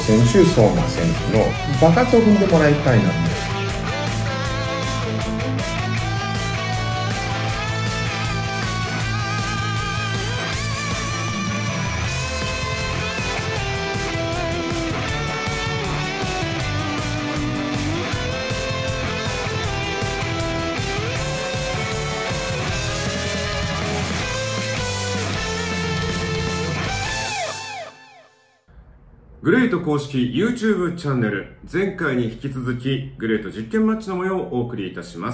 選手、相馬選手の爆発を踏んでもらいたいなと。 グレート公式 YouTube チャンネル、前回に引き続きグレート実験マッチの模様をお送りいたします。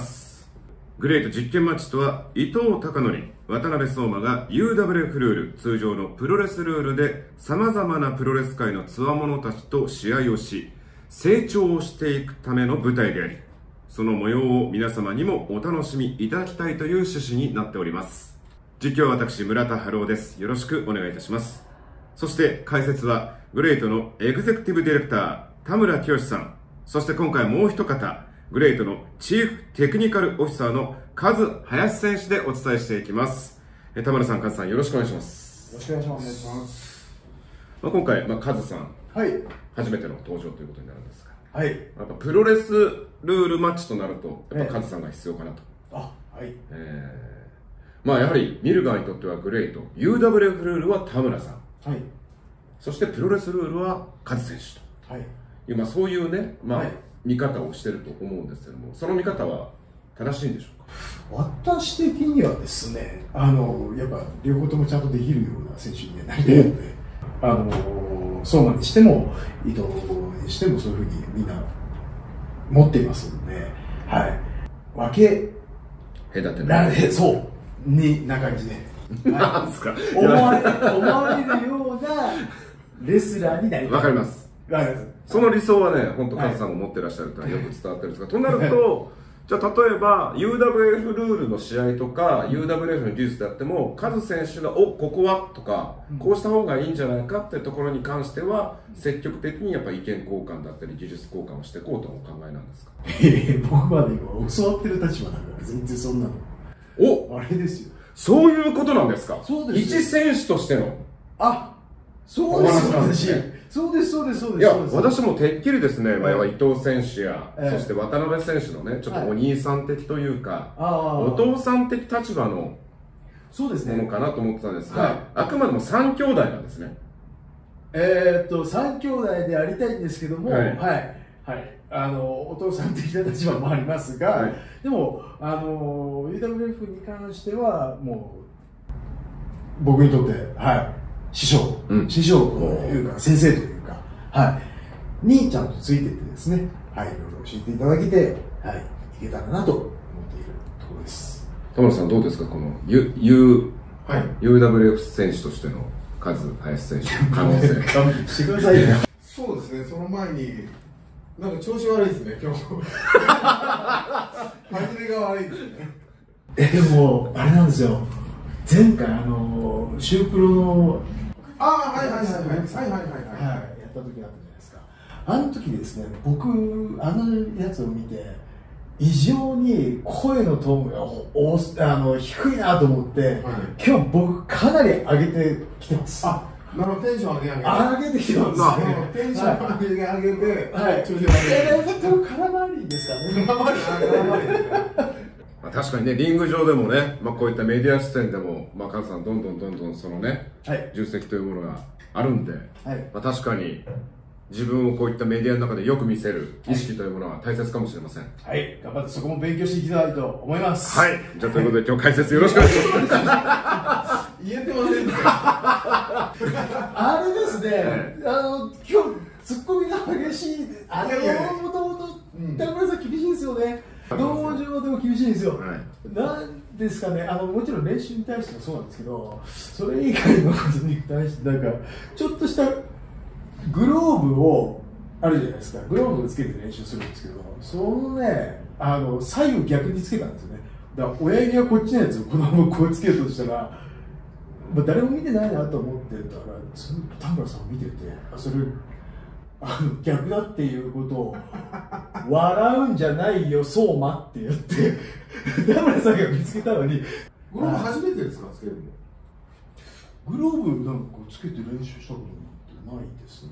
グレート実験マッチとは、伊藤孝則、渡辺相馬が UWF ルール、通常のプロレスルールで様々なプロレス界の強者たちと試合をし、成長をしていくための舞台であり、その模様を皆様にもお楽しみいただきたいという趣旨になっております。実況は私、村田春夫です。よろしくお願いいたします。そして解説はグレートのエグゼクティブディレクター田村清さん、そして今回もう一方、グレートのチーフテクニカルオフィサーのカズ林選手でお伝えしていきます。田村さん、カズさん、よろしくお願いします。 よろしくお願いします。お願いします。 今回、カズさん、 はい、 初めての登場ということになるんですが、 はい、 やっぱプロレスルールマッチとなると、やっぱカズさんが必要かなと。 はい。 やはり見る側にとってはグレート、UWF ルールは田村さん。 はい。 そしてプロレスルールはカズ選手と、はい、そういうね、見方をしてると思うんですけども、その見方は正しいんでしょうか。 私的にはですね、やっぱ両方ともちゃんとできるような選手になりたいので、相馬にしても伊藤にしてもそういうふうにみんな持っていますので、はい、分け隔てない、 そうにな感じで、 なんすか、 思われるようなレスラーになりたい。 わかります。その理想はね、本当カズさんも持ってらっしゃるというのはよく伝わってるんですが、となると、じゃあ例えば UWF ルールの試合とか UWF の技術であっても、カズ選手がここはとか、こうした方がいいんじゃないかっていうところに関しては、積極的にやっぱり意見交換だったり技術交換をしていこうとお考えなんですか。 僕はね、今教わってる立場だから全然そんなのあれですよ。 そういうことなんですか。 そうです。 一選手としてのそうです、そうです、そうです、そうです。いや、私もてっきりですね、伊藤選手や、そして渡辺選手のね、ちょっとお兄さん的というか、お父さん的立場のものかなと思ってたんですが、あくまでも3兄弟なんですね。 3兄弟でありたいんですけども、お父さん的な立場もありますが、でも、UWF に関しては、もう、僕にとって、師匠というか、先生というか、にちゃんとついてってですね、いろいろ教えていただけて、いけたらなと思っているところです。 田村さん、どうですか、この UWF 選手としてのカズ林選手の可能性。 してくださいよ。 そうですね、その前に、なんか調子悪いですね、今日。始めが悪いですね。 でも、あれなんですよ。前回、シュープロの、やった時あったじゃないですか。あの時ですね、僕、あのやつを見て、異常に声のトーンが低いなと思って、今日僕かなり上げてきてます。 テンション上げてきてます。 テンション上げて、 調子上げて。空回りですかね。 確かにね、リング上でもね、こういったメディア出演でも、カズさんどんどんそのね、重責というものがあるんで、確かに自分をこういったメディアの中でよく見せる意識というものは大切かもしれません。 頑張ってそこも勉強していきたいと思います。 じゃあということで今日解説よろしくお願いします。 言えてませんね。 あれですね、今日ツッコミが激しい。もともと田村さん厳しいんですよね。道場でも厳しいんですよ。なんですかね、もちろん練習に対してもそうなんですけど、それ以外のことに対してなんかちょっとしたグローブをあるじゃないですか。グローブをつけて練習するんですけど、そのね、左右逆につけたんですよね。だから親指はこっちのやつをこのままこうつけるとしたら、誰も見てないなと思ってたら、田村さんを見てて、それ逆だっていうことを笑うんじゃないよ相馬って言って田村さんが見つけたのに、 グローブ初めてですか、つけるの。 グローブなんかつけて練習したことなんてないですね。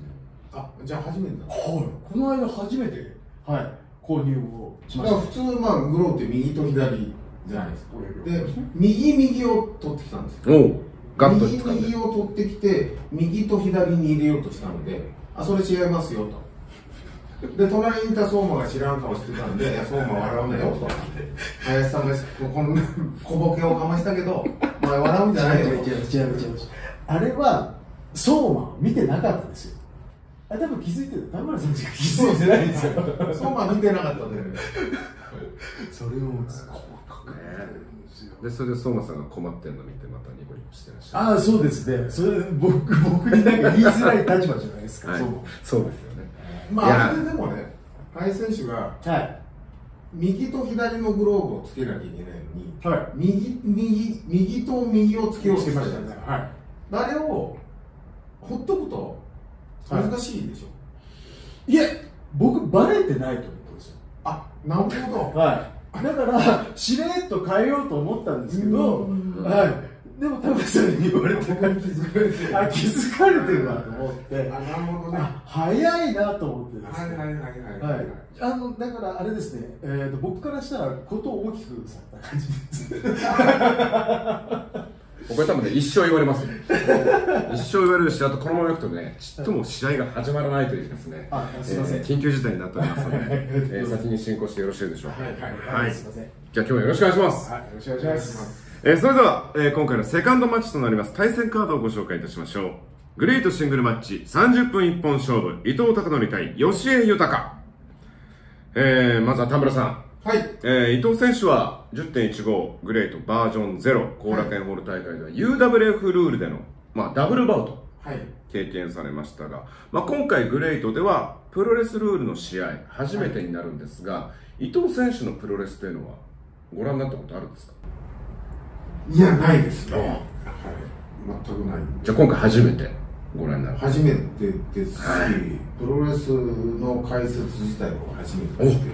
あ、じゃあ初めてだ。 はい、この間初めて、はい、購入をしました。 普通、まあ、グローって右と左じゃないですか。で、右を取ってきたんですよ。 ガッと右を取ってきて、右と左に入れようとしたので、あ、それ違いますよと。で、隣にいた相馬が知らん顔してたんで、いや、相馬笑うなよと。林さんがこの小ボケをかましたけど、お前笑うんじゃないよ。 違う。あれは、相馬見てなかったんですよ。多分気づいてる。田村さんしか気づいてないんですよ。 相馬見てなかったんだよね。 それを細かくで、それで相馬さんが困ってるのを見て、またニコニコしてらっしゃる。 ああ、そうですね。それ僕になんか言いづらい立場じゃないですか。 そうですよね。 まあ、あれでもね、林選手が、右と左のグローブをつけなきゃいけないのに、右と右をつけようとしてましたね。あれをほっとくと難しいでしょ。 いえ、僕バレてないと思ったんですよ。 あ、なるほど。 だからしれっと変えようと思ったんですけど、でも田村さんに言われて気づかれてるなと思って、 なるほどね。 早いなと思ってですね。だからあれですね、僕からしたらことを大きくされた感じです。 これ多分ね、一生言われますよ。一生言われるし、あとこのままいくとね、ちっとも試合が始まらないというですね、 すみません、 緊急事態になっておりますので、先に進行してよろしいでしょうか。 はい、すみません。 じゃあ今日はよろしくお願いします。 よろしくお願いします。 それでは、今回のセカンドマッチとなります対戦カードをご紹介いたしましょう。グレートシングルマッチ30分一本勝負、伊藤孝則対吉江豊。まずは田村さん。伊藤選手は 10.15 グレートバージョン0後楽園ホール大会では UWF ルールでの、ダブルバウト経験されましたが、今回グレートではプロレスルールの試合初めてになるんですが、伊藤選手のプロレスというのはご覧になったことあるんですか？ いや、ないですね。全くない。 じゃあ今回初めてご覧になる？ 初めてですし、プロレスの解説自体も初めてですね。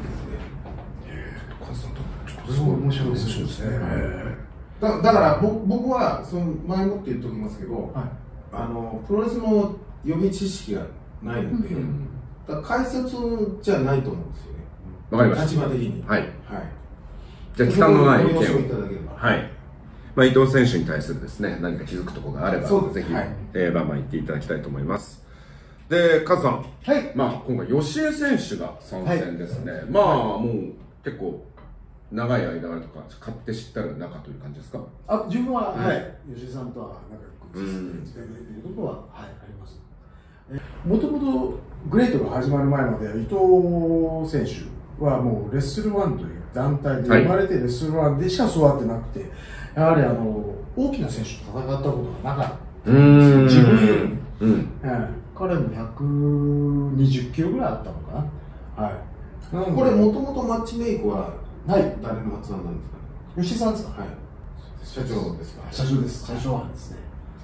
すごい面白いですね。 だから僕はその前もって言っておきますけど、プロレスの予備知識がないので、解説じゃないと思うんですよね。 わかりました。 立場的に。 じゃあ期間のない意見を。 いただければ。 伊藤選手に対するですね、何か気づくところがあれば、ぜひ、バンバン言っていただきたいと思います。で、カズさん。今回、吉江選手が参戦ですね。もう結構、長い間とか、勝手知ったる仲という感じですか？ 自分は、吉江さんとは仲良くしているということは、あります。もともとグレートが始まる前までは、伊藤選手はもうレッスル1という団体で生まれてレッスル1でしか育ってなくて、やはり大きな選手と戦ったことがなかったんですよ、自分よりも。彼も120キロぐらいあったのかな。 これ、もともとマッチメイクは誰の発案なんですか？ 吉井さんですか？ 社長ですか？ 社長です。社長班ですね。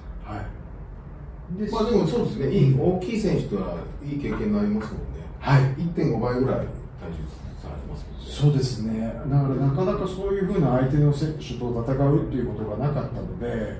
でもそうですね、大きい選手とはいい経験になりますもんね。1.5 倍ぐらい体重差ありますけど。 そうですね。だからなかなかそういうふうな相手の選手と戦うっていうことがなかったので、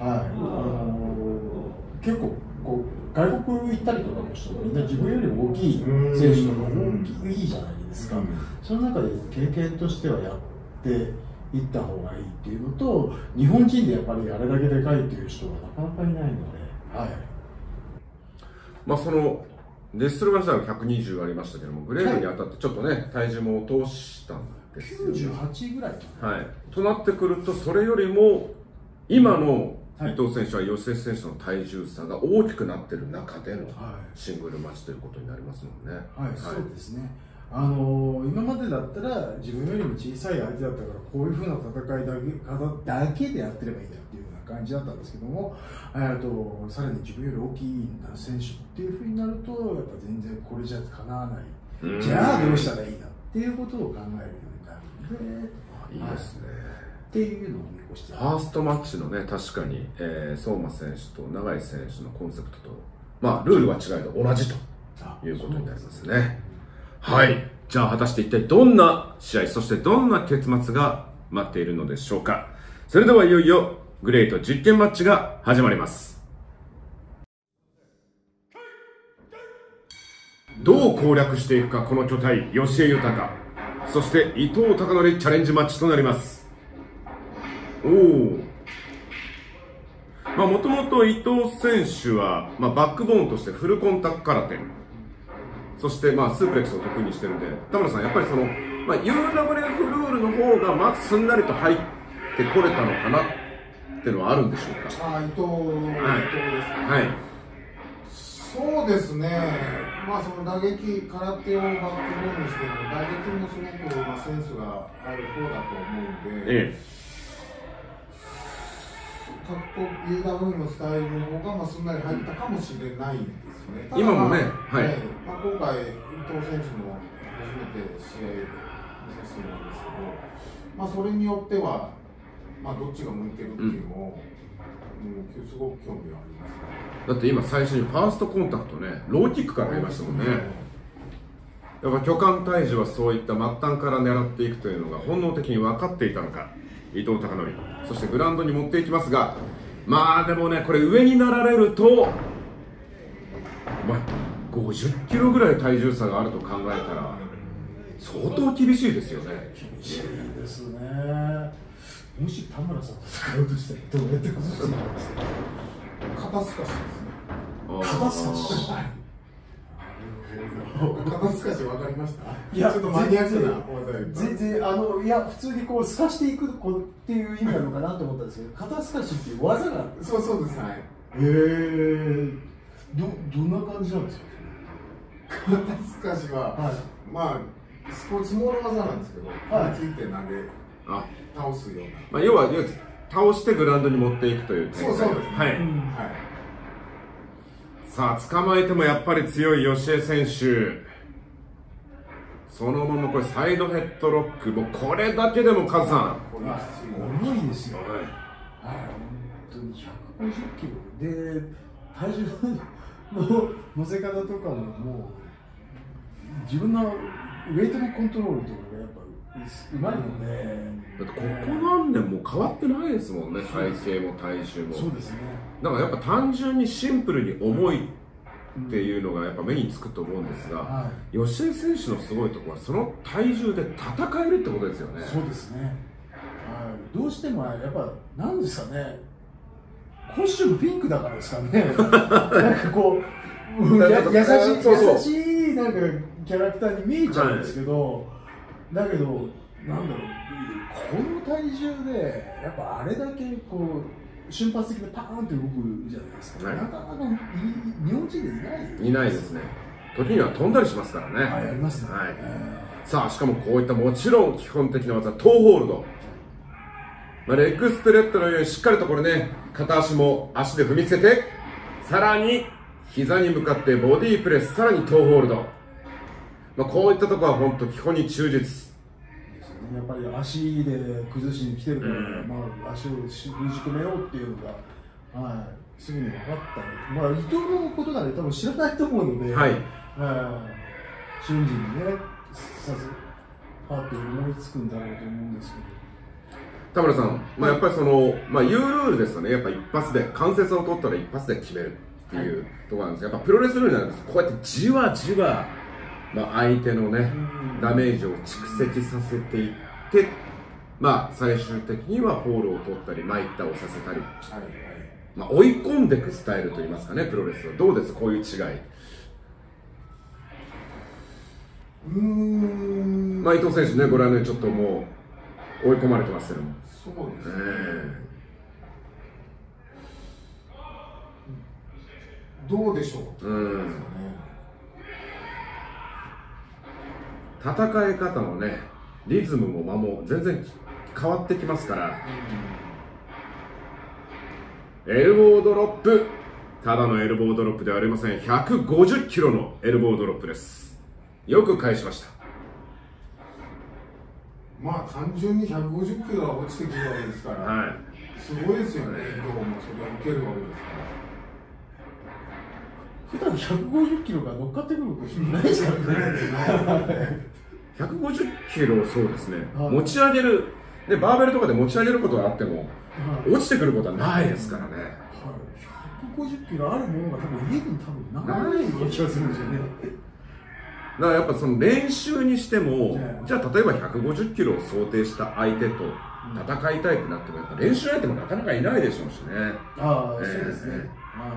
結構外国行ったりとかの人みんな自分よりも大きい選手とか大きいじゃないですか。その中で経験としてはやっていった方がいいっていうのと、日本人でやっぱりあれだけでかいっていう人がなかなかいないので。 そのレッスル1自体は120ありましたけども、グレードに当たってちょっとね、体重も落としたんですよ、 98ぐらいとなってくると、それよりも今の伊藤選手は吉江選手の体重差が大きくなっている中でのシングルマッチということになりますもんね。 そうですね。今までだったら自分よりも小さい相手だったから、こういうふうな戦いだけでやってればいいんだっていうような感じだったんですけども、さらに自分より大きい選手っていうふうになると、やっぱ全然これじゃかなわない、じゃあどうしたらいいんだっていうことを考えるようになるので、 いいですね。 っていうのを見越して、 ファーストマッチのね、確かに、相馬選手と永井選手のコンセプトと、ルールは違いど同じということになりますね。じゃあ果たして一体どんな試合、そしてどんな結末が待っているのでしょうか。それではいよいよグレート実験マッチが始まります。 どう攻略していくか、この巨体吉江豊、そして伊藤孝則チャレンジマッチとなります。おお、もともと伊藤選手は、バックボーンとしてフルコンタクト空手、そしてスープレックスを得意にしてるんで、田村さん、やっぱりその、UWF ルールの方がまずすんなりと入ってこれたのかなっていうのはあるんでしょうか。 伊藤ですか。 はい、 そうですね、その打撃、空手をバックボーンにしても、打撃もすごくセンスがある方だと思うので、格闘 UW のスタイルの方がすんなり入ったかもしれないですね。 今もね、 今回、伊藤選手も初めて試合見させてもらうんですけど、それによっては、どっちが向いてるっていうのを、すごく興味はありますね。 だって今、最初にファーストコンタクトね、ローキックから入りましたもんね。やっぱ巨漢退治はそういった末端から狙っていくというのが本能的に分かっていたのか、伊藤孝則、そしてグラウンドに持っていきますが、でもね、これ上になられると、50キロぐらい体重差があると考えたら相当厳しいですよね。 厳しいですね。もし田村さんと戦うとしたらどうやって崩していくんですか。 肩すかしですね。 肩すかし。 肩すかし分かりました。 いや、 ちょっとマニアックな全然いや、普通にこうすかしていくっていう意味なのかなと思ったんですけど、肩すかしっていう技が。 そうです。はい。 どんな感じなんですか。 肩すかしは、スポーツモール技なんですけど、ついて投げ倒すような。 要は倒してグラウンドに持っていくというそうですね。 はい。さあ、捕まえてもやっぱり強い吉江選手。そのままこれサイドヘッドロック、もうこれだけでもカズさん、 重いですよ。本当に150キロで体重の乗せ方とかももう自分のウェイトのコントロールとかがやっぱうまいので、 だってここ何年も変わってないですもんね、体型も体重も。 そうですね。 だからやっぱ単純にシンプルに重いっていうのがやっぱ目につくと思うんですが、吉江選手のすごいところはその体重で戦えるってことですよね。 そうですね。どうしてもやっぱなんですかね、コスチュームピンクだからですかね。なんかこう優しいなんかキャラクターに見えちゃうんですけど、だけどなんだろう、この体重でやっぱあれだけこう瞬発的にパーンって動くじゃないですか。なかなか日本人でいないですね。時には飛んだりしますからね。 ありますね。 さあ、しかもこういったもちろん基本的な技、トーホールド、レッグスプレッドのようにしっかりとこれね、片足も足で踏みつけて、さらに膝に向かってボディープレス、さらにトーホールド、こういったところは本当基本に忠実。 やっぱり足で崩しに来てるから、足を封じ込めようっていうのが、すぐに分かった。伊藤のことなんで多分知らないと思うので、瞬時にね、パッと思いつくんだろうと思うんですけど。 田村さん、やっぱりその、ユールールですとね、やっぱ一発で、関節を取ったら一発で決めるっていうところなんですが、やっぱプロレスルールになるんです。こうやってじわじわ、相手のね、ダメージを蓄積させていって、最終的にはフォールを取ったり、参ったをさせたり、追い込んでいくスタイルといいますかね、プロレスは。どうです、こういう違い。伊藤選手ね、ご覧のようにちょっともう追い込まれてますけども。 そうですね。どうでしょう。 戦い方のね、リズムも間も全然変わってきますから。エルボードロップ、ただのエルボードロップではありません。150キロのエルボードロップです。よく返しました。 単純に150キロが落ちてくるわけですから、すごいですよね。伊藤もそれを受けるわけですから。 普段150キロが乗っかってくることないですからね。 150キロ、そうですね、持ち上げる、バーベルとかで持ち上げることがあっても、落ちてくることはないですからね。 150キロあるものが多分家にないような気がするんですよね。 だからやっぱその練習にしても、じゃあ例えば150キロを想定した相手と戦いたいってなってもやっぱ練習相手もなかなかいないでしょうしね。 そうですね。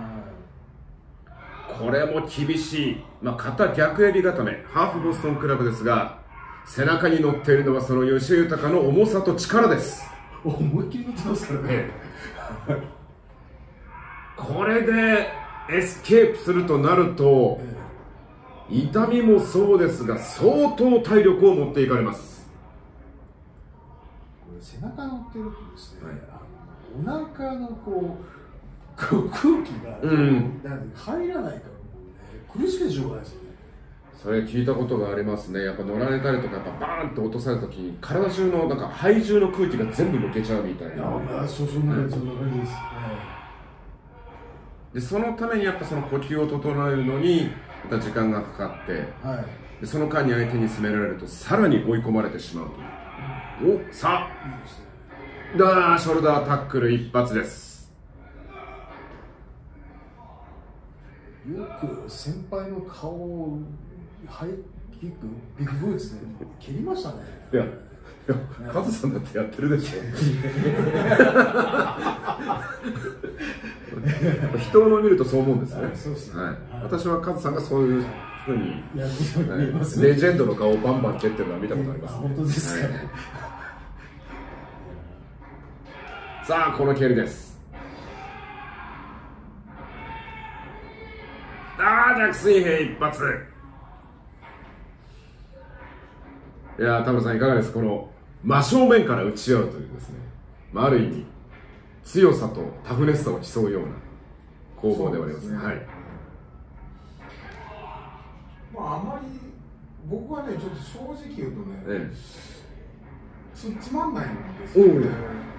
これも厳しい、肩逆エビ固めハーフボストンクラブですが、背中に乗っているのはその吉井豊の重さと力です。 思いっきり乗ってますからね。 これでエスケープするとなると、痛みもそうですが相当体力を持っていかれます。 これ背中乗ってるとですね、お腹の空気が、入らないからもうね、苦しくてしょうがないですよね。 それ聞いたことがありますね。やっぱ乗られたりとか、やっぱバーンと落とされた時に体中の肺中の空気が全部抜けちゃうみたいな。 そんな感じです。 でそのためにやっぱその呼吸を整えるのにまた時間がかかって、でその間に相手に攻められるとさらに追い込まれてしまうという。さあショルダータックル一発です。 よく先輩の顔をハイキックビッグブーツで蹴りましたね。 いやカズさんだってやってるでしょ。人を見るとそう思うんですね。私はカズさんがそういうふうにレジェンドの顔をバンバン蹴ってるのは見たことあります。 本当ですか。 さあこの蹴りです。逆水平一発。いや田村さんいかがですか。この真正面から打ち合うというですね、ある意味強さとタフネスさを競うような攻防ではありますね。 あまり僕はね、ちょっと正直言うとね、つまんないんですよね。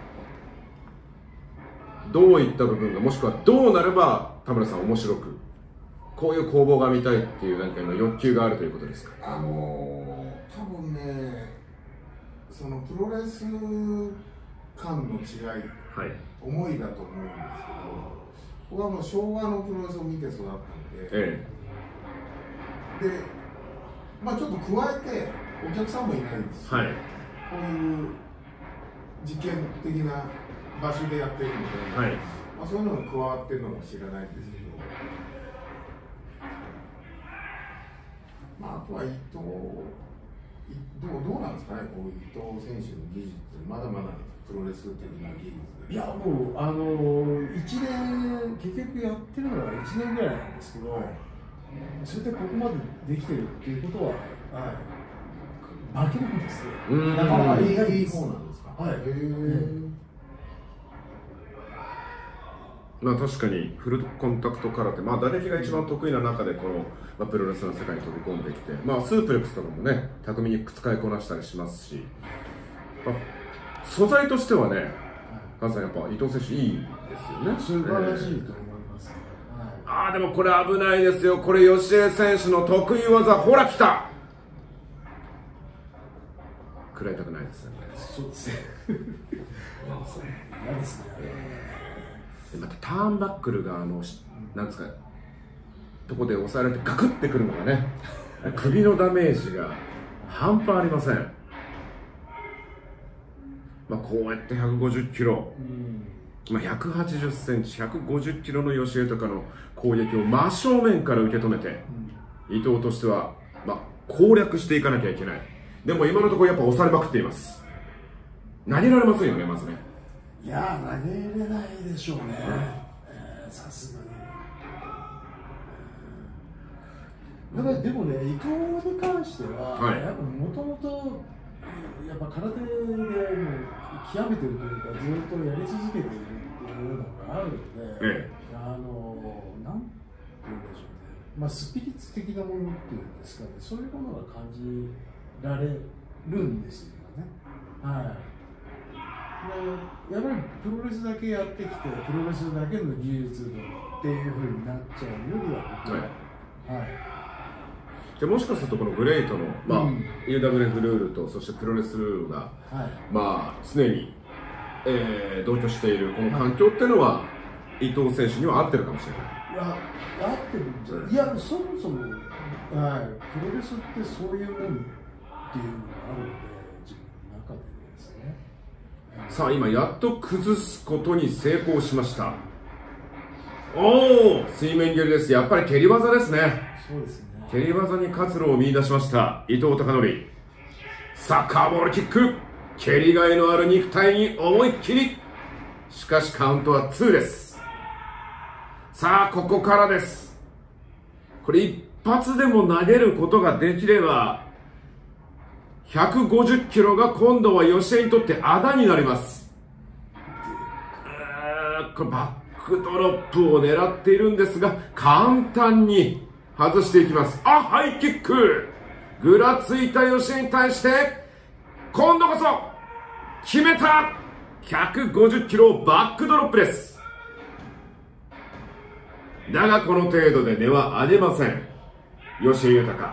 どういった部分が、もしくはどうなれば田村さん面白く、こういう攻防が見たいっていう何かの欲求があるということですか。 多分ね、そのプロレス感の違い、思いだと思うんですけど、僕はもう昭和のプロレスを見て育ったので、ちょっと加えてお客さんもいないんですし、こういう実験的な場所でやってるので、そういうのが加わってるのも知らないんですけど、あとは伊藤どうなんですかね、こう伊藤選手の技術、まだまだプロレス的な技術で。 いやもう1年結局やってるのが1年ぐらいなんですけど、それでここまでできてるっていうことは、負けるんですよ。なかなかいい方なんですか。 確かにフルコンタクト空手、打撃が一番得意な中でこの、プロレスの世界に飛び込んできて、スープレックスとかもね巧みに使いこなしたりしますし、素材としてはね、カズさんやっぱ伊藤選手いいですよね。 素晴らしいと思います。 でもこれ危ないですよ。これ吉江選手の得意技、ほら来た。食らいたくないですね。 そうですね。嫌ですね。 またターンバックルがなんですか、とこで押さえられてガクってくるのがね、首のダメージが半端ありません。こうやって150キロ、180センチ、150キロの吉江豊の攻撃を真正面から受け止めて、伊藤としては、攻略していかなきゃいけない。でも今のところやっぱ押されまくっています。投げられませんよね、まずね。 いや投げれないでしょうね、さすがに。でもね、伊藤に関しては、やっぱもともとやっぱ空手でもう極めてるというか、ずっとやり続けているっていうのがあるので、なんていうんでしょうね、スピリッツ的なものっていうんですかね、そういうものが感じられるんですよね。やっぱりプロレスだけやってきて、プロレスだけの技術っていうふうになっちゃうよりは、 じゃもしかするとこのグレートの、UWF ルールとそしてプロレスルールが、常に、同居しているこの環境っていうのは伊藤選手には合ってるかもしれない。 やってるんじゃない、いや、そもそも、はい、プロレスってそういうもんっていうのがあるので、自分の中でですね。 さあ、今、やっと崩すことに成功しました。おお、水面蹴りです。やっぱり蹴り技ですね。 そうですね。 蹴り技に活路を見出しました伊藤孝則。さあ、カーボールキック、蹴りがいのある肉体に思いっきり。しかしカウントは2です。さあ、ここからです。これ一発でも投げることができれば150キロが今度は吉江にとってあだになります。これバックドロップを狙っているんですが、簡単に外していきます。あ、ハイキック、ぐらついた吉江に対して今度こそ決めた。150キロバックドロップです。だがこの程度で根は上げません吉江豊。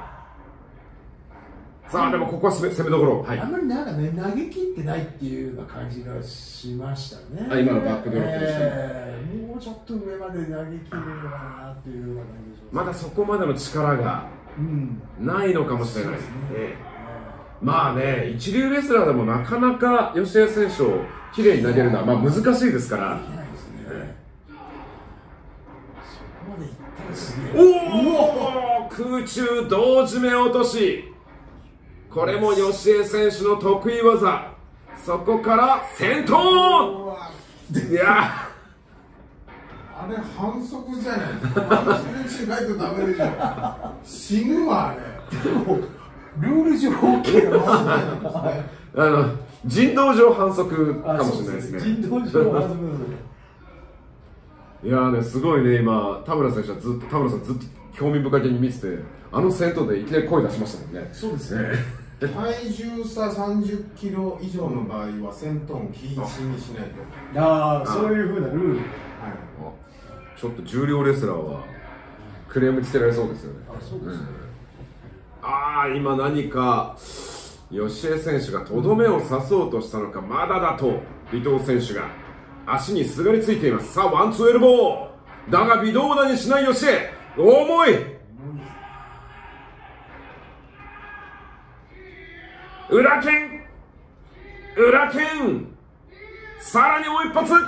さあ、でもここは攻めどころ、はい、 あんまりなんかね、投げ切ってないっていうような感じがしましたね。 今のバックドロップでしたね。 もうちょっと上まで投げ切れるのかなっていうような感じでしょう。 まだそこまでの力がないのかもしれないですね。まあね、一流レスラーでもなかなか吉江選手をきれいに投げるのはまあ難しいですから。おお、空中同時目落とし、これも吉江選手の得意技。そこから先頭。いや、 あれ反則じゃないですか。あの選手ないとダメでしょ。死ぬわあれ。でもルール上 OK なんですね。人道上反則かもしれないですね。 人道上反則。 いやーね、すごいね、今、田村選手は田村さんずっと興味深げに見てて、あの先頭でいきなり声出しましたもんね。 そうですね。 体重差30キロ以上の場合は先頭を禁止にしないと。 ああ、そういうふうなルール。はい。 ちょっと重量レスラーはクレームつけられそうですよね。 あ、そうですね。 ああ、今何か吉江選手がとどめを刺そうとしたのか、まだだと伊藤選手が足にすがりついています。さあ、ワンツーエルボーだが微動だにしない吉江。重い。裏剣、裏剣、さらにもう一発。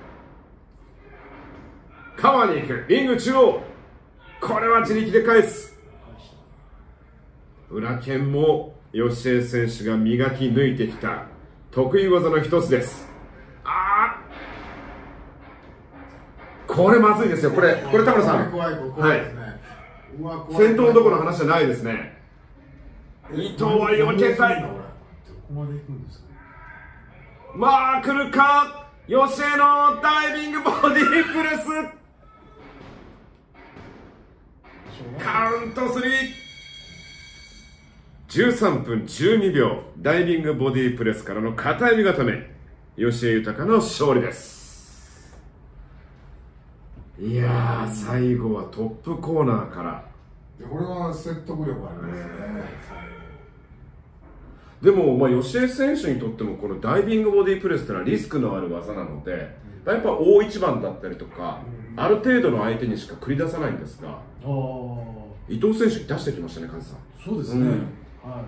カバーに行く、リング中央、これは自力で返す。裏剣も吉江選手が磨き抜いてきた得意技の一つです。あー、これまずいですよ。これ田村さん、 怖いですね。 先頭どころの話じゃないですね。伊藤は避けたい。 どこまで行くんですか。 まあ、来るか、吉江のダイビングボディープレス。カウント3。13分12秒、ダイビングボディープレスからの片指固め、吉江豊の勝利です。いやー、最後はトップコーナーから。 これは説得力ありますね。 でも、まあ、吉江選手にとってもこのダイビングボディープレスというのはリスクのある技なので、やっぱ大一番だったりとか、ある程度の相手にしか繰り出さないんですが、伊藤選手に出してきましたね、カズさん。 そうですね、はい、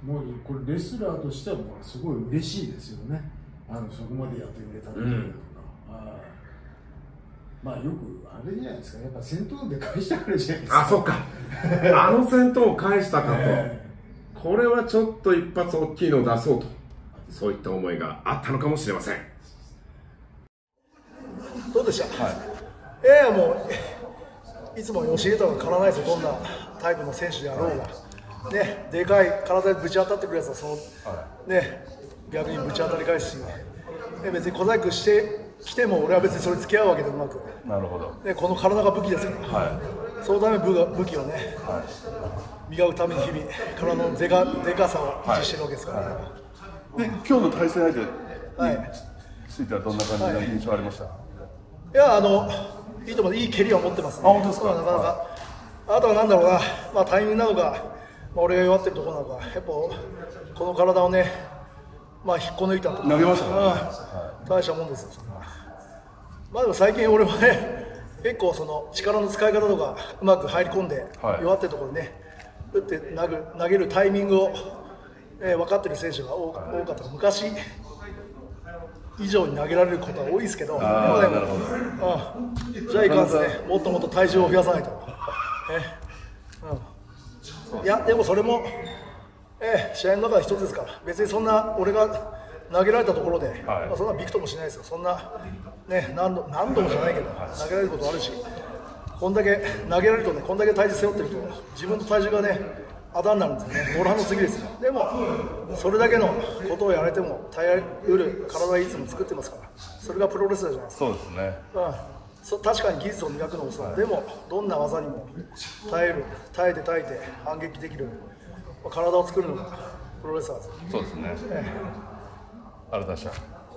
もうこれレスラーとしてはもうすごい嬉しいですよね。そこまでやってくれたっていうのが、まあよくあれじゃないですか、やっぱ先頭で返したからじゃないですか。 あ、そっか。あの先頭を返したかと。これはちょっと一発大きいのを出そうと、そういった思いがあったのかもしれません。 どうでした？はい、もういつも吉江とは変わらないですよ。どんなタイプの選手であろうが、ね、でかい体でぶち当たってくるやつはその、ね、逆にぶち当たり返すし、別に小細工してきても俺は別にそれ付き合うわけでもなく、 なるほど、 ね、この体が武器ですから、そのために武器をね、磨くために日々体のでかさを維持してるわけですから、 で今日の対戦相手についてはどんな感じの印象ありました？ いや、いいと思う、いい蹴りを持ってますね。 本当ですか？ なかなか、あとはなんだろうな、まあ、タイミングなのか、俺が弱ってるところなのか、やっぱこの体をね、まあ、引っこ抜いたと投げましたね、 大したもんですよ、まあでも最近俺はね、 結構その力の使い方とかうまく入り込んで、弱ってるところにね打って投げるタイミングを、分かってる選手が多かった。昔以上に投げられることは多いですけど、でもじゃあいかんですね。もっともっと体重を増やさないと。いやでもそれも、試合の中で一つですから、別にそんな俺が投げられたところで、そんなびくともしないですよ。そんなね何度もじゃないけど投げられることあるし、こんだけ投げられるとね、こんだけ体重背負ってると自分の体重がねあだになるんですよね。ボール反応すぎですよ。でもそれだけのことをやれても耐えうる体はいつも作ってますから、それがプロレスラーじゃないですか。 そうですね。 確かに技術を磨くのもそう、でもどんな技にも耐えて反撃できる体を作るのがプロレスラーです。 そうですね。ありがとうございました。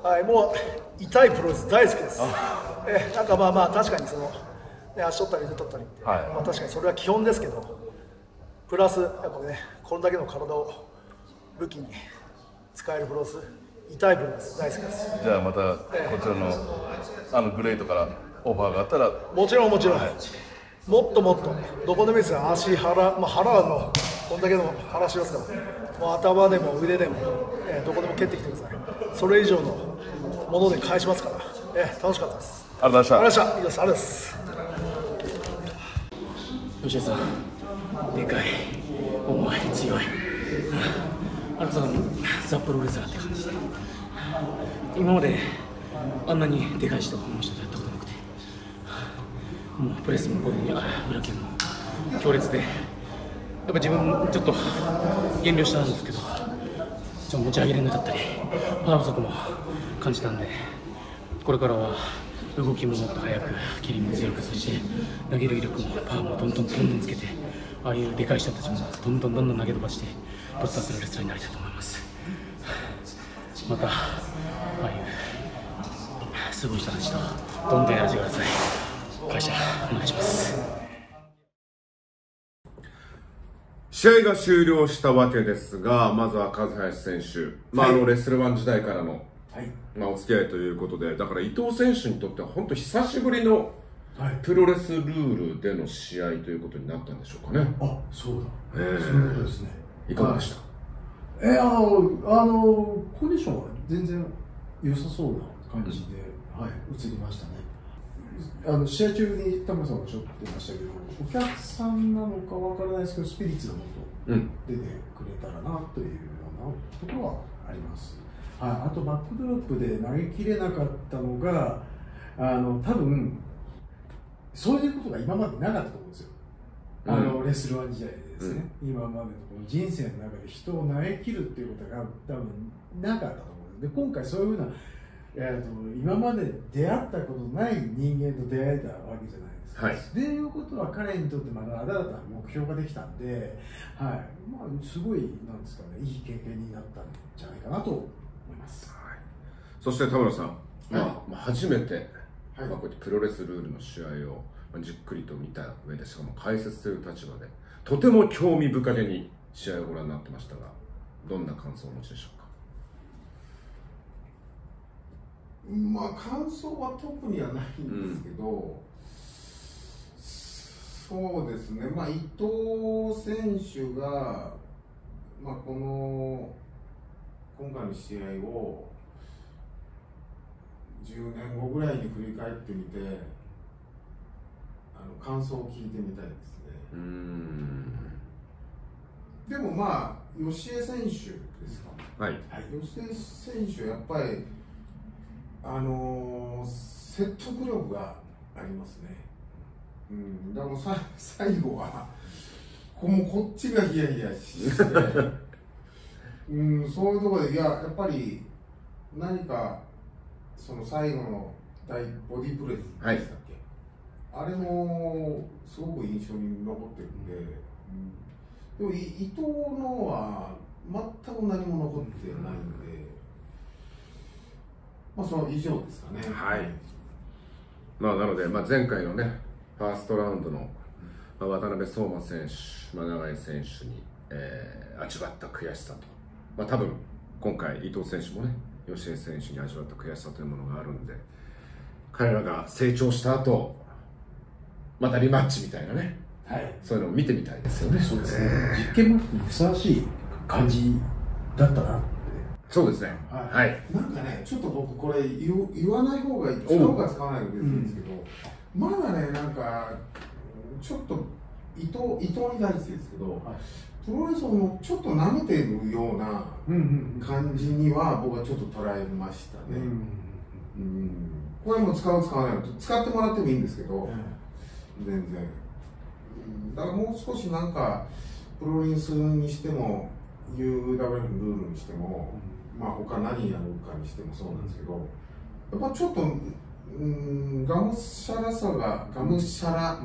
はい、もう痛いプロレス大好きです。なんかまあ確かにその、ね、足取ったり腕取ったりって、まあ確かにそれは基本ですけど、プラスやっぱねこれだけの体を武器に使えるプロレス、痛いプロレス大好きです。 じゃあまたこちらのグレートからオファーがあったら、 もちろん、もっともっとどこでもいいですよ。足、腹、腹はもうこんだけの腹しますから、もう頭でも腕でも、どこでも蹴ってきてください。それ以上のもので返しますから、楽しかったです。 ありがとうございました。 ありがとうございました。 吉田さん、でかい、重い、強い、あなたがザ・プロレスラーって感じで、今まであんなにでかい人とやったことなくて、もうプレスも裏剣も強烈で、やっぱ自分ちょっと減量したんですけど、持ち上げれなかったりパワー不足も感じたんで、これからは動きももっと速く、蹴りも強く、そして投げる威力もパワーもどんどんつけて、ああいうでかい人たちもどんどん投げ飛ばしてぶっ倒せるレスラーになりたいと思います。またああいうすごい人たちとどんどんやらせてください。会社お願いします。 試合が終了したわけですが、まずは和林選手、レッスル1時代からの、お付き合いということで、だから伊藤選手にとっては本当久しぶりのプロレスルールでの試合ということになったんでしょうかね。 そうだ、そういうことですね。 いかがでした？ コンディションは全然良さそうな感じで、映りましたね。試合中に田村さんがおっしゃってましたけど、お客さんなのかわからないですけど、スピリッツがもっと出てくれたらなというようなところはあります。あとバックドロップで投げきれなかったのが、多分そういうことが今までなかったと思うんですよ。レッスル1時代でですね、今までのこの人生の中で人を投げ切るっていうことが多分なかったと思うんです。で、今回そういうふうな今まで出会ったことない人間と出会えたわけじゃないですか。ということは彼にとってまだ新たな目標ができたんで、すごいなんですかね、いい経験になったんじゃないかなと思います。 そして田村さん、初めて、こうやってプロレスルールの試合をじっくりと見た上で、しかも解説という立場でとても興味深げに試合をご覧になってましたが、どんな感想をお持ちでしょうか？ 感想は特にはないんですけど、そうですね、伊藤選手が、今回の試合を10年後ぐらいに振り返ってみて、感想を聞いてみたいですね。でも吉江選手ですか。吉江選手やっぱり説得力がありますね。だから最後はもうこっちがヒヤヒヤしてそういうところで、やっぱり何かその最後のボディープレスでしたっけ、あれもすごく印象に残ってるんで、でも伊藤のは全く何も残ってないんで、その以上ですかね。 なので、前回のね、ファーストラウンドの渡辺相馬選手、永井選手に、味わった悔しさと、多分今回伊藤選手もね、吉江選手に味わった悔しさというものがあるんで、彼らが成長した後、 またリマッチみたいなね、 はい、 そういうのを見てみたいですよね。 そうですね、実験マッチにふさわしい感じだったなって。 そうですね、はい、 なんかね、ちょっと僕これ言わない方がいい、使うか使わないか別にですけど、まだね、なんかちょっと伊藤に対してですけど、はい、プロレスをちょっと舐めてるような感じには僕はちょっと捉えましたね。これも使う使わないと使ってもらってもいいんですけど、全然だからもう少しなんかプロレスにしても UWF のルールにしても、まあ他何やるかにしてもそうなんですけど、やっぱちょっとがむしゃらさががむしゃら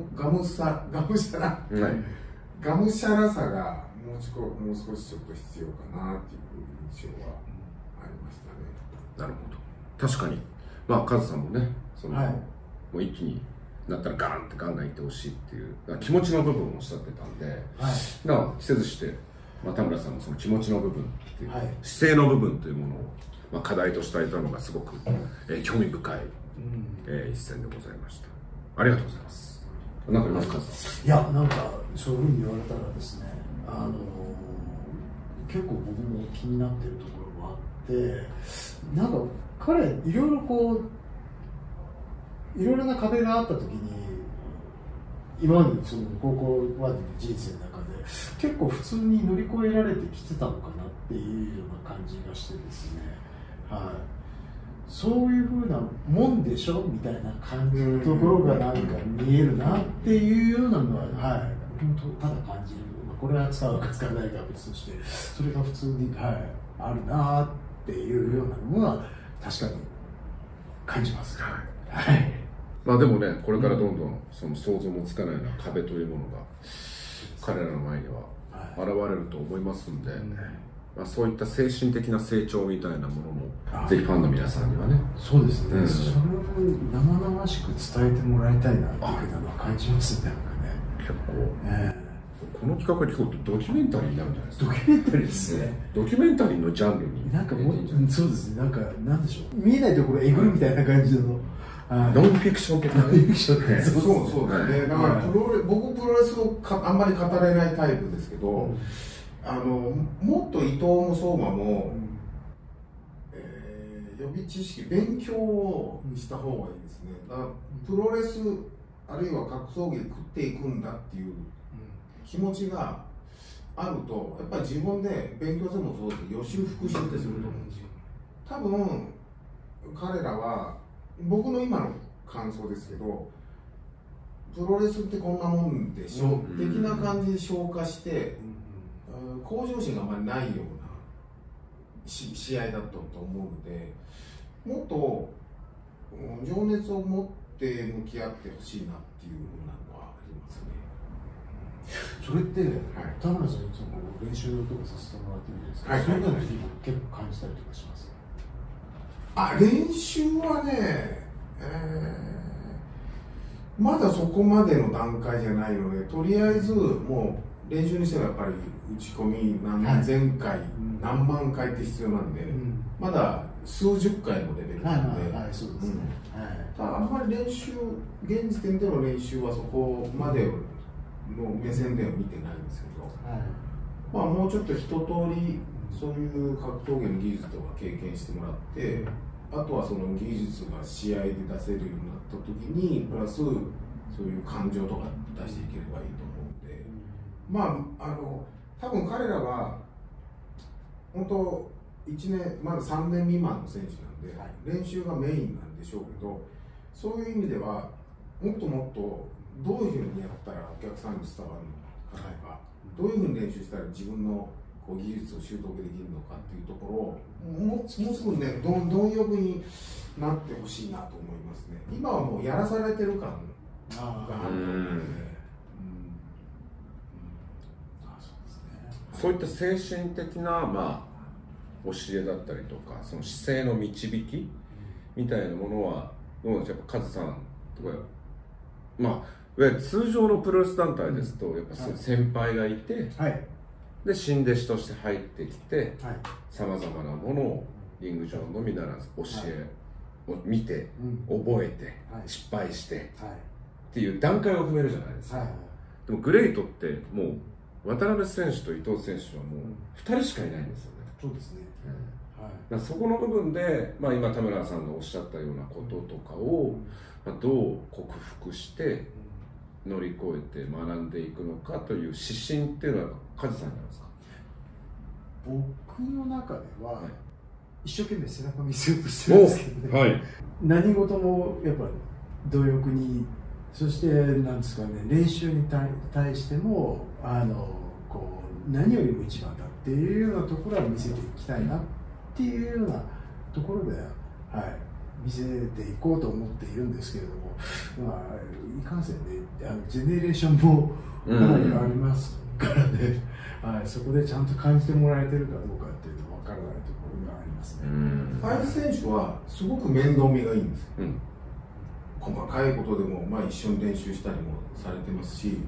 さがもう少しちょっと必要かなっていう印象はありましたね。 なるほど、確かに、まあカズさんもね、その、はい、もう一気になったらガーンってガンガンいってほしいっていう気持ちの部分をおっしゃってたんで、はい、だから着せずして、まあ、田村さんのその気持ちの部分っていう、はい、姿勢の部分というものを、まあ、課題としていたのがすごく、興味深い、一戦でございました。ありがとうございます。なんかありますか？ いや、なんかそういうふうに言われたらですね、結構僕も気になってるところもあって、なんか彼いろいろこういろいろな壁があった時に、今までその高校までの人生の中で結構普通に乗り越えられてきてたのかなっていうような感じがしてですね、はい、そういうふうなもんでしょみたいな感じのところがなんか見えるなっていうようなのは、はい、本当ただ感じる。これは使うか使わないかは別として、それが普通に、はい、あるなっていうようなものは確かに感じます。はい、はい、 まあでもね、これからどんどんその想像もつかないような壁というものが彼らの前には現れると思いますんで、まあ、そういった精神的な成長みたいなものもぜひファンの皆さんにはね、 そうですね、それを生々しく伝えてもらいたいなっていうのは感じますね。 結構、この企画が聞くとドキュメンタリーになるんじゃないですか。 ドキュメンタリーですね。 ドキュメンタリーのジャンルになんかもう、そうですね、なんかなんでしょう、見えないところえぐるみたいな感じのノンフィクション的な。 そうですね。だから僕プロレスをあんまり語れないタイプですけど、もっと伊藤も相馬も予備知識、勉強をした方がいいですね。だからプロレスあるいは格闘技で食っていくんだっていう気持ちがあると、やっぱり自分で勉強するのもそうですけど予習復習ってすると思うんですよ。多分彼らは、僕の今の感想ですけど、プロレスってこんなもんでしょ、的な感じで消化して、向上心があまりないような試合だったと思うので、もっと情熱を持って向き合ってほしいなっていうふうなのはありますね。 それって、田村さんに練習とかさせてもらってるじゃないですか、そういうのって結構感じたりとかします？ 練習はね、まだそこまでの段階じゃないので、とりあえずもう練習にしてはやっぱり打ち込み何千回、何万回って必要なんで、まだ数十回のレベルなので、あんまり練習、現時点での練習はそこまでの目線では見てないんですけど、まあもうちょっと一通りそういう格闘技の技術とか経験してもらって、あとはその技術が試合で出せるようになった時にプラスそういう感情とか出していければいいと思うんで、まあ多分彼らは本当1年まだ3年未満の選手なんで、練習がメインなんでしょうけど、そういう意味ではもっともっとどういうふうにやったらお客さんに伝わるのかとか、どういうふうに練習したら自分の技術を習得できるのかっていうところをもうすぐね、貪欲になってほしいなと思いますね。今はもうやらされてる感があると思うので、 そういった精神的な、まあ、教えだったりとか、その姿勢の導きみたいなものはどうなんですか？やっぱカズさんとか、まあいわゆる通常のプロレス団体ですとやっぱ先輩がいて、で新弟子として入ってきてさまざまなものをリング上のみならず教えを見て、覚えて、失敗して、 っていう段階を踏めるじゃないですか、はい、でもグレイトってもう渡辺選手と伊藤選手はもう2人しかいないんですよね。 そうですね、 はい、だからそこの部分で、まあ、今田村さんがおっしゃったようなこととかを、まあ、どう克服して乗り越えて学んでいくのかという指針っていうのは梶さんなんですか？ 僕の中では、はい、一生懸命背中見せようとしてるんですけどね、はい、何事もやっぱり努力に、そしてなんですかね、練習に対してもこう何よりも一番だっていうようなところは見せていきたいなっていうようなところで、はい、見せていこうと思っているんですけれども、まあ、いかんせんね、ジェネレーションもかなりありますからね、はい、そこでちゃんと感じてもらえてるかどうかっていうのは分からないところがありますね。 林選手はすごく面倒見がいいんです、細かいことでも、まあ、一緒に練習したりもされてますし、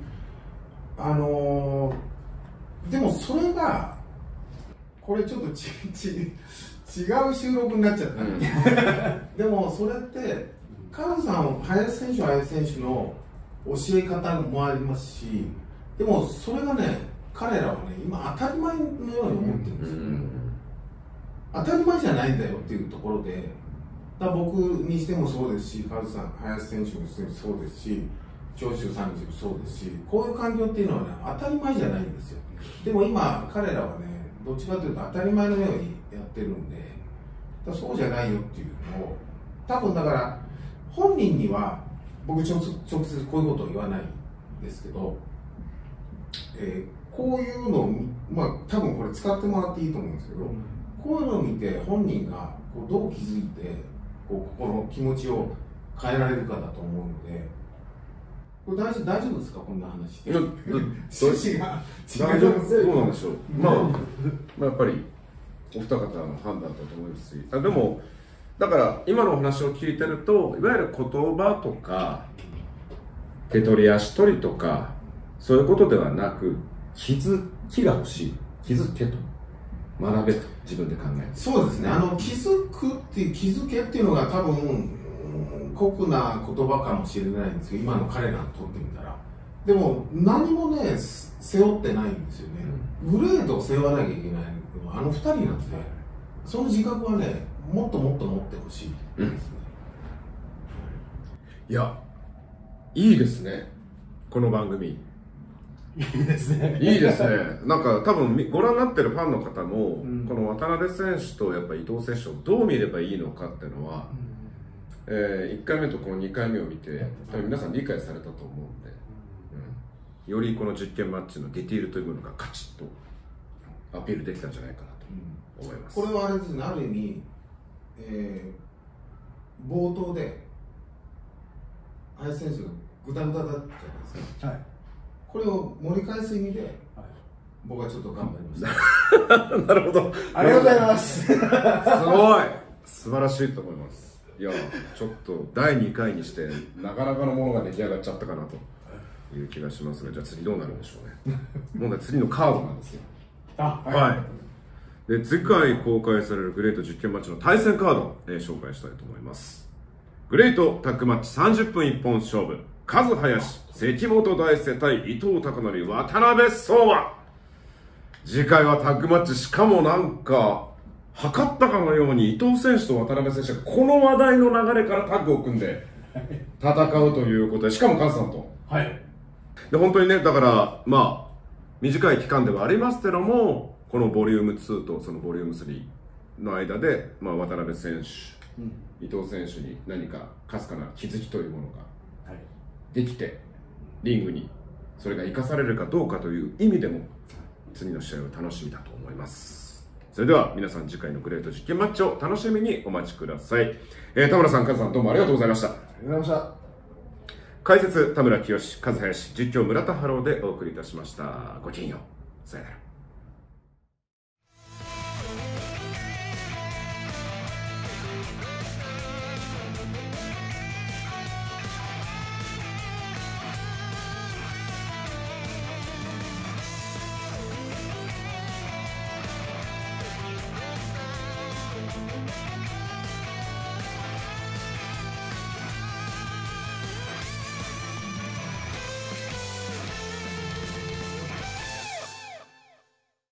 でもそれがこれちょっと違う収録になっちゃったね、でもそれってカズさん、林選手は林選手の教え方もありますし、でもそれがね、彼らはね、今当たり前のように思ってるんですよね、当たり前じゃないんだよっていうところで、だ僕にしてもそうですし、カズさん、林選手にしてもそうですし、長州さんにしてもそうですし、こういう環境っていうのはね、当たり前じゃないんですよ。でも今彼らはね、どっちかというと当たり前のようにやってるんで、だそうじゃないよっていうのを、多分だから本人には僕直接こういうことを言わないんですけど、こういうのを、まあ多分これ使ってもらっていいと思うんですけど、こういうのを見て本人がこうどう気づいてこう心の気持ちを変えられるかだと思うので、これ大丈夫ですか、こんな話。 大丈夫、そうなんでしょう。まあやっぱりお二方の判断だと思いますし、でもだから今のお話を聞いてると、いわゆる言葉とか手取り足取りとかそういうことではなく、気づきが欲しい、気づけと、学べと自分で考える。 そうですね、気づくっていう、気づけっていうのが多分酷な言葉かもしれないんですけど、今の彼らにとってみたら、でも何もね背負ってないんですよね、グレードを背負わなきゃいけないのは2人なんで、その自覚はね、もっともっと持ってほしいですね、 いや、いいですね、この番組。 いいですね。 いいですね。なんか多分ご覧になってるファンの方も、この渡辺選手とやっぱ伊藤選手をどう見ればいいのかっていうのは、1回目とこの2回目を見て多分皆さん理解されたと思うんで、よりこの実験マッチのディティールというものがカチッとアピールできたんじゃないかなと思います。 これはあれですね、ある意味、冒頭で林選手がグダグダだったじゃないですか、はい、これを盛り返す意味で、はい、僕はちょっと頑張りましたなるほど、 ありがとうございますすごい素晴らしいと思います。いや、ちょっと第2回にしてなかなかのものが出来上がっちゃったかなという気がしますが、じゃあ次どうなるんでしょうね問題、次のカードなんですよ。はい、で次回公開されるグレート実験マッチの対戦カード、紹介したいと思います。グレートタッグマッチ30分一本勝負、カズハヤシ関本大輔対伊藤孝則渡辺相馬。次回はタッグマッチ、しかもなんか測ったかのように伊藤選手と渡辺選手がこの話題の流れからタッグを組んで戦うということで、しかもカズさんと、はい、で本当にね、だからまあ短い期間ではありますけども、このボリューム2とそのボリューム3の間で、まあ、渡辺選手、伊藤選手に何かかすかな気づきというものができて、リングにそれが生かされるかどうかという意味でも次の試合を楽しみだと思います。それでは皆さん、次回のグレート実験マッチを楽しみにお待ちください。田村さん、カズさん、どうもありがとうございました。 ありがとうございました。 解説田村清、カズハヤシ、実況村田ハローでお送りいたしました。ごきげんよう。さよなら。